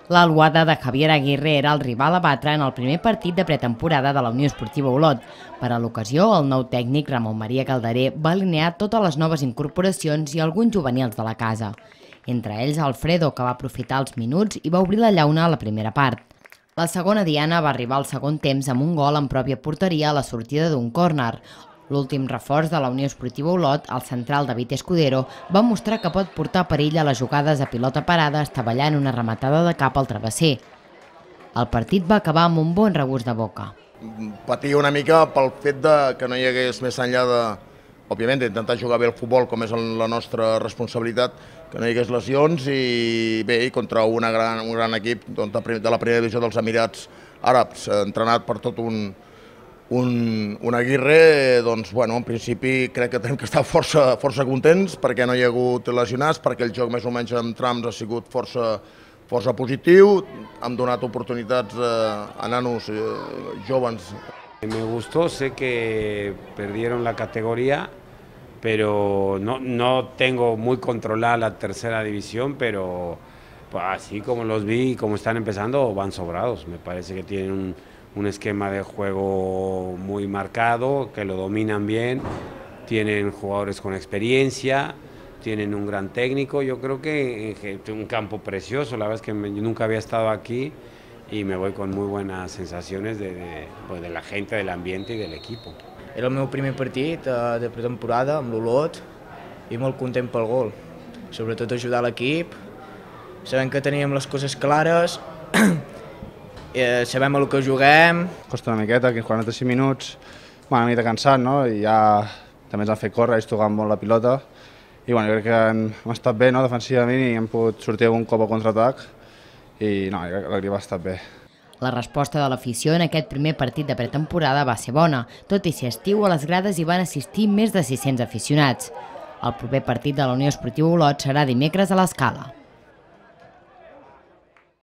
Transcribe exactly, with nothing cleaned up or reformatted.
L'Alboada de Javier Aguirre era el rival a batre en el primer partit de pretemporada de la Unió Esportiva Olot. Per a l'ocasió, el nou tècnic Ramon Maria Calderé va alinear totes les noves incorporacions i alguns juvenils de la casa. Entre ells, Alfredo, que va aprofitar els minuts i va obrir la llauna a la primera part. La segona diana va arribar al segon temps amb un gol en pròpia porteria a la sortida d'un córner. L'últim reforç de la Unió Esportiva Olot, el central David Escudero, va mostrar que pot portar perill a les jugades a pilota parada estavellant una rematada de cap al travesser. El partit va acabar amb un bon regust de boca. Patia una mica pel fet de que no hi hagués més enllà de, òbviament, d'intentar jugar bé el futbol, com és la nostra responsabilitat, que no hi hagués lesions i bé, contra una gran, un gran equip doncs, de la primera divisió dels Emirats Àrabs, entrenat per tot un Un, un Aguirre, doncs, bueno, en principi crec que tenim que estar força, força contents perquè no hi ha hagut lesionats, perquè el joc més o menys en trams ha sigut força, força positiu, han donat oportunitats a, a nanos eh, jóvenes. Me gustó, sé que perdieron la categoría, pero no, no tengo muy controlada la tercera división, pero pues, así como los vi y como están empezando, van sobrados. Me parece que tienen un un esquema de juego muy marcado, que lo dominan bien, tienen jugadores con experiencia, tienen un gran técnico. Yo creo que es un campo precioso, la verdad es que me, yo nunca había estado aquí y me voy con muy buenas sensaciones de, de, pues de la gente, del ambiente y del equipo. Era el meu primer partit eh, de pretemporada amb l'Olot i molt content pel gol, sobretot ajudar l'equip, sabem que teníem les coses clares, Eh, sabem el que juguem. Costa una miqueta, que quaranta-cinc minuts, bueno, una mica cansat, no? I ja també ens han fet córrer, ells tocant molt la pilota. I bueno, jo crec que hem, hem estat bé, no?, defensivament, i hem pogut sortir algun cop a contraatac. I no, jo crec que l'equip ha estat bé. La resposta de l'afició en aquest primer partit de pretemporada va ser bona, tot i ser estiu a les grades hi van assistir més de sis-cents aficionats. El proper partit de la Unió Esportiva Olot serà dimecres a l'Escala.